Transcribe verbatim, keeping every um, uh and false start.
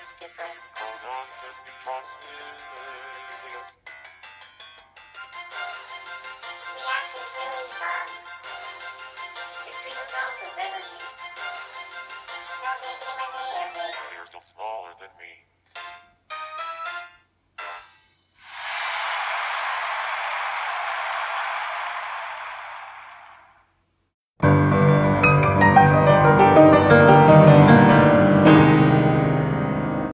is different. Protons and neutrons in nucleus. Reaction's really strong. Extreme amounts of energy. No big, no big, no big. You're still smaller than me.